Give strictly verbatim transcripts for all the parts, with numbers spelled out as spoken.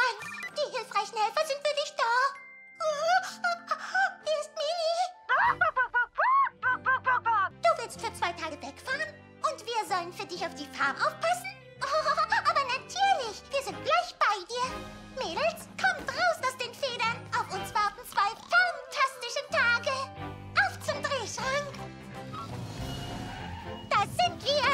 voran. Die hilfreichen Helfer sind für dich da. Hier ist Mini. Du willst für zwei Tage wegfahren? Und wir sollen für dich auf die Farm aufpassen? Aber natürlich, wir sind gleich bei dir. Mädels, kommt raus aus den Federn. Auf uns warten zwei fantastische Tage. Auf zum Drehschrank. Da sind wir.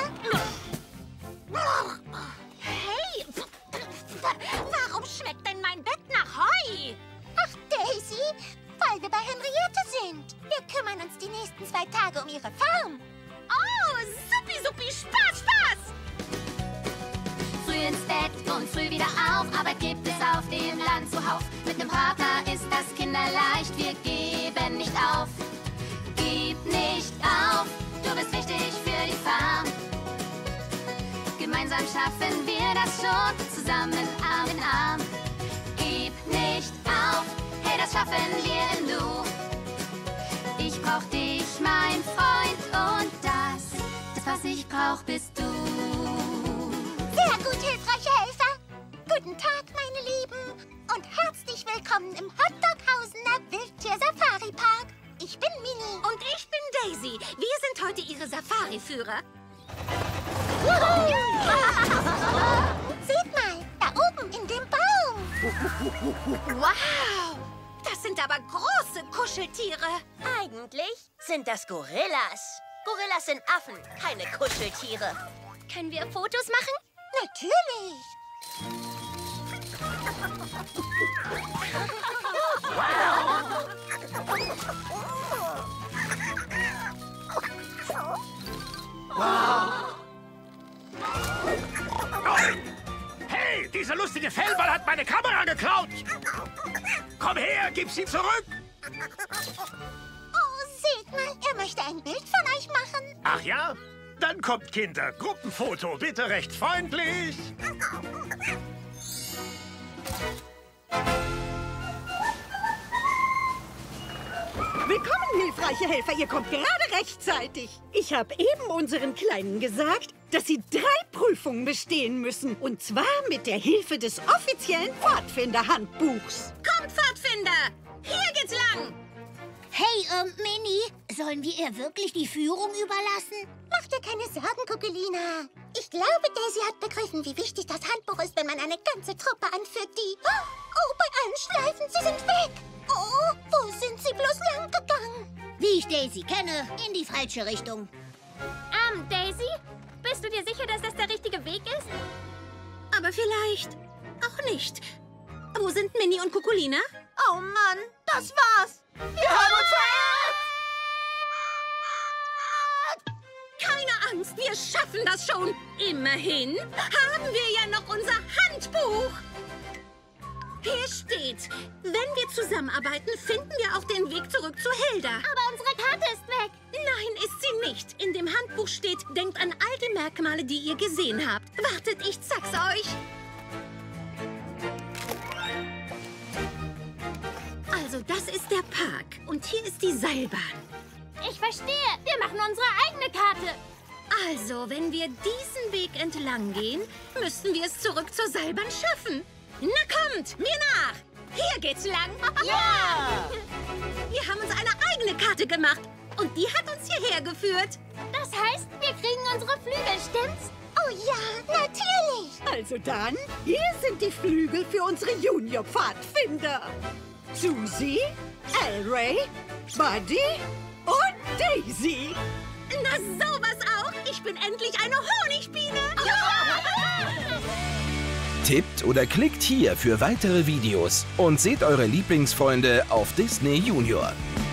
Hey, warum schmeckt denn mein Bett nach Heu? Ach, Daisy, weil wir bei Henriette sind. Wir kümmern uns die nächsten zwei Tage um ihre Farm. Oh, suppi, suppi, Spaß, Spaß! Früh ins Bett und früh wieder auf, Arbeit gibt es auf dem Land zuhauf. Mit nem Partner ist das kinderleicht, wir geben nicht auf. Gib nicht auf, du bist wichtig für die Farm. Gemeinsam schaffen wir das schon, zusammen Arm in Arm. Gib nicht auf, hey, das schaffen wir im Nu. Ich brauch dich, mein Freund, und das, das, was ich brauch, bist du. Sehr gut, hilfreiche Helfer. Guten Tag, meine Lieben. Und herzlich willkommen im Hotdoghausener Wildtier-Safari-Park. Ich bin Mini. Und ich bin Daisy. Wir sind heute Ihre Safari-Führer. Seht mal, da oben in dem Baum. Wow! Das sind aber große Kuscheltiere. Eigentlich sind das Gorillas. Gorillas sind Affen, keine Kuscheltiere. Können wir Fotos machen? Natürlich. Hey, dieser lustige Fellball hat meine Kamera geklaut. Komm her, gib sie zurück. Oh, seht mal, er möchte ein Bild von euch machen. Ach ja? Dann kommt, Kinder. Gruppenfoto, bitte recht freundlich. Willkommen, hilfreiche Helfer. Ihr kommt gerade rechtzeitig. Ich habe eben unseren Kleinen gesagt, dass sie drei Prüfungen bestehen müssen. Und zwar mit der Hilfe des offiziellen Pfadfinder-Handbuchs. Kommt, Pfadfinder! Hier geht's lang! Hey, ähm, Mini, sollen wir ihr wirklich die Führung überlassen? Mach dir keine Sorgen, Kukulina. Ich glaube, Daisy hat begriffen, wie wichtig das Handbuch ist, wenn man eine ganze Truppe anführt, die... Oh, bei allen Schleifen, sie sind weg. Oh, wo sind sie bloß lang gegangen? Wie ich Daisy kenne, in die falsche Richtung. Ähm, Daisy? Bist du dir sicher, dass das der richtige Weg ist? Aber vielleicht auch nicht. Wo sind Minnie und Kukulina? Oh Mann, das war's. Wir haben uns verirrt. Keine Angst, wir schaffen das schon. Immerhin haben wir ja noch unser Handbuch. Hier steht, wenn wir zusammenarbeiten, finden wir auch den Weg zurück zu Hilda. Aber unsere Karte ist weg. Nein, ist sie nicht. In dem Handbuch steht, denkt an all die Merkmale, die ihr gesehen habt. Wartet, ich zeig's euch. Also, das ist der Park. Und hier ist die Seilbahn. Ich verstehe. Wir machen unsere eigene Karte. Also, wenn wir diesen Weg entlang gehen, müssten wir es zurück zur Seilbahn schaffen. Na kommt, mir nach! Hier geht's lang. Ja! Wir haben uns eine eigene Karte gemacht. Und die hat uns hierher geführt. Das heißt, wir kriegen unsere Flügel, stimmt's? Oh ja, natürlich. Also dann, hier sind die Flügel für unsere Junior-Pfadfinder. Susie, Elray, Buddy und Daisy. Na, sowas auch. Ich bin endlich eine Honigbiene. Tippt oder klickt hier für weitere Videos und seht eure Lieblingsfreunde auf Disney Junior.